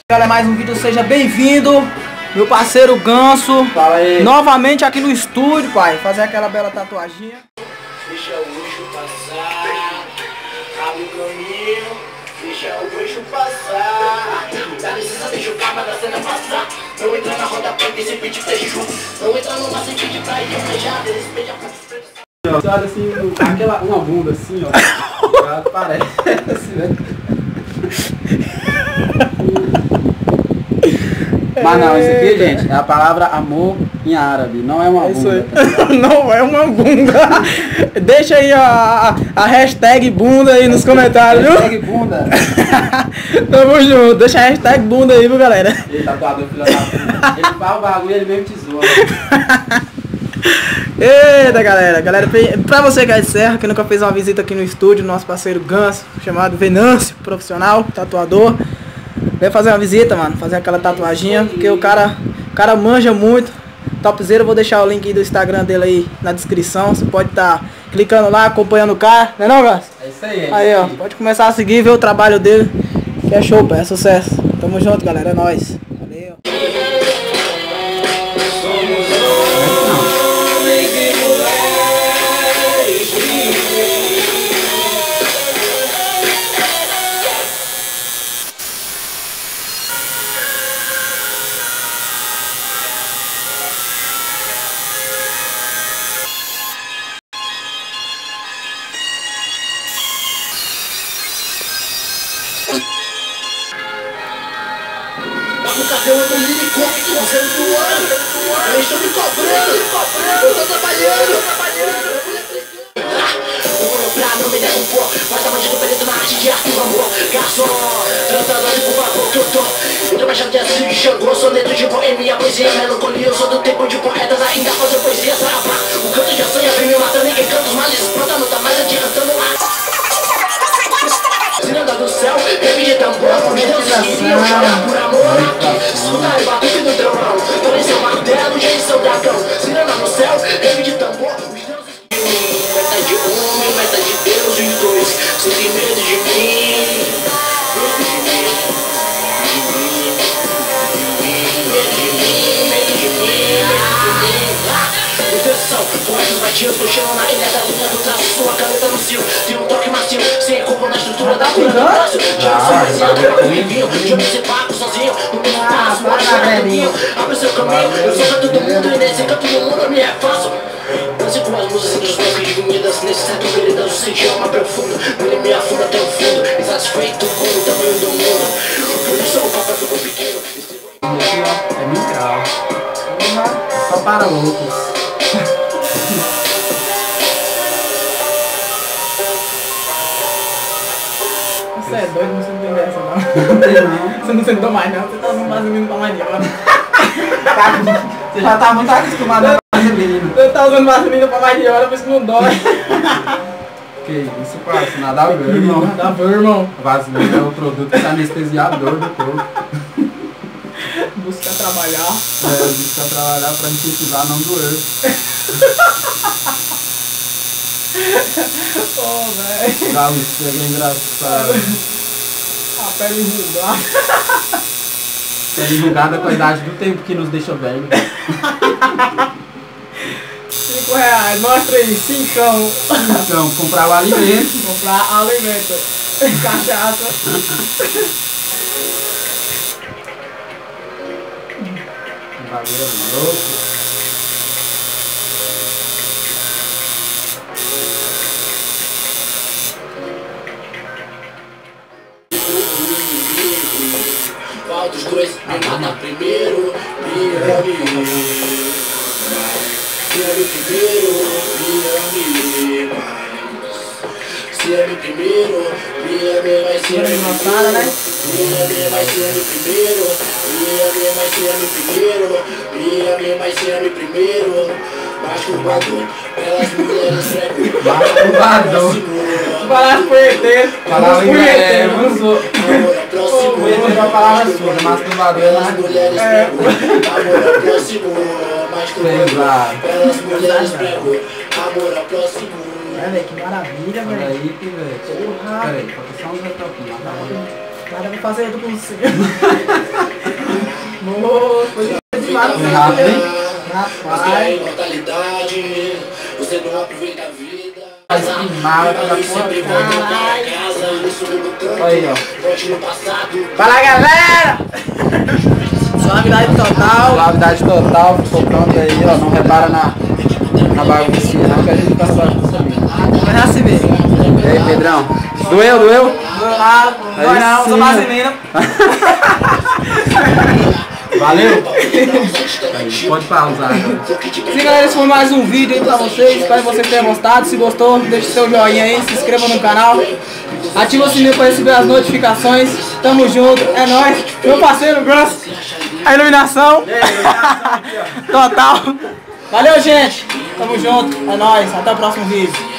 Galera, mais um vídeo, seja bem-vindo, meu parceiro Ganso. Fala aí. Novamente aqui no estúdio, pai, fazer aquela bela tatuaginha. Deixa o eixo passar, abre o caminho, deixa o eixo passar. Dá licença, deixa o karma da cena passar. Não entra na roda preta e se pedir fechou. Não entra no maço e pedir pra ir almejar. Eles pedem a Você olha assim, uma bunda assim, ó. Parece assim, né? Mas não, isso aqui, gente, é a palavra amor em árabe, não é uma bunda. Tá? Não é uma bunda. Deixa aí a hashtag bunda aí nos comentários, viu? Hashtag bunda. Tamo junto, deixa a hashtag bunda aí, viu, galera? Ele tatuador, filho da puta. Ele faz o bagulho e ele mesmo tesoura. Eita, galera, pra você que é de Serra, que nunca fez uma visita aqui no estúdio, nosso parceiro Ganso, chamado Venâncio, profissional, tatuador, vem fazer uma visita, mano, fazer aquela tatuaginha, porque o cara manja muito, topzera. Eu vou deixar o link aí do Instagram dele aí na descrição, você pode estar clicando lá, acompanhando o cara, não é não, Ganso? É isso aí, Aí, ó, pode começar a seguir, ver o trabalho dele, que é show, pô, é sucesso. Tamo junto, galera, é nóis. Valeu. O cabelo do helicóptero, sendo voando. Eles estão me cobrando. Eu tô trabalhando. Pra não me derrubar, mas tá bandido preto na arte de arte do amor. Garçom, tratando de por favor que eu tô. Eu tô baixando de azul de Xangô, soneto de boemia, poesia, melancolia. Eu sou do tempo de poetas, ainda fazer poesia, saravá. O canto de assanha vem me matando, ninguém canta os males. Pronta, não tá mais adiantando lá. Tirando do céu, rave de tambor. Os deuses queriam chorar por amor aqui. Escutar o batuque do trovão. Porém seu martelo, já em seu dragão. Tirando no céu, rave de tambor. Os deuses queriam meta de homem, meta de Deus e dois. Sentem medo de mim. Medo de mim. Medo de mim. Medo de mim. Proteção, poetas batidos no chão, na ilha da linha do traço. Sua caneta no cio, tem um toque macio. Sem culpa na estrutura da cura do braço. Já sou mais alto, eu me vinho. Já me separo sozinho, no meu braço, mas não é caminho. Abre o seu caminho, eu sou canto do mundo. E nesse canto do mundo me é fácil. Nasci com as musas entre os bosques divinidas. Nesse certo veredas, eu senti alma profunda. Ele me afunda até o fundo, insatisfeito com o tamanho do mundo. Por isso o papel ficou pequeno. Aqui, ó, é mil só para loucos. Você é doido, você não tem dessa, não. Não tem não. Você não sentou mais, não. Você tá usando vaselina pra mais de hora. Você já tá muito acostumado a fazer menino. Você tá usando vaselina pra mais de hora, por isso que não dói. Que isso, parça, nada a ver, irmão. Nada a ver, irmão. Vaselina é o produto que é anestesiador do corpo. Busca trabalhar. É, a gente tá trabalhar pra incentivar a não doer. Ô, velho. Dá um cego engraçado. A pele enrugada. É enrugada com a idade do tempo que nos deixa velho. R$5, mostra aí, 5. Então, comprar o alimento. Comprar alimento. Cachaça. Valeu, louco. Qual dos dois me mata primeiro? Me ame. Se é meu primeiro, me ame. Se é meu primeiro, me ame, vai ser meu primeiro. Me ame, vai ser meu primeiro. Me ame, vai ser meu primeiro. Me ame, vai ser meu primeiro. Masturbador, pelas mulheres frego. Masturbador. Parar punheteiro. Palavra punheteiro. eu não sou. Amor é próximo. Punheteiro é uma palavra sua, masturbador é Pelas mulheres prego. Amor é próximo. Masturbador, pelas mulheres prego. Amor é próximo. Olha, velho, que maravilha, Olha velho. aí, que velho. Porra. Peraí, falta só uns retoquinhos lá. Nada pra fazer do cursinho. Boa, foi demais. Rápido, hein? Rapaz. Você não aproveita a vida. Faz que mala pra porra. Aí, ó. Fala, galera! Suavidade total. Suavidade total, ficou pronto aí, ó. Não repara na baguncinha não, que a gente faz bagunça ali. Vai já se ver. E aí, Pedrão? Doeu? Dói não, sou vaselina. Valeu? Pode pausar. Sim, galera, esse foi mais um vídeo aí pra vocês. Espero que vocês tenham gostado. Se gostou, deixe seu joinha aí, se inscreva no canal. Ativa o sininho pra receber as notificações. Tamo junto, é nóis. Meu parceiro Gus, a iluminação total. Valeu, gente. Tamo junto, é nóis. Até o próximo vídeo.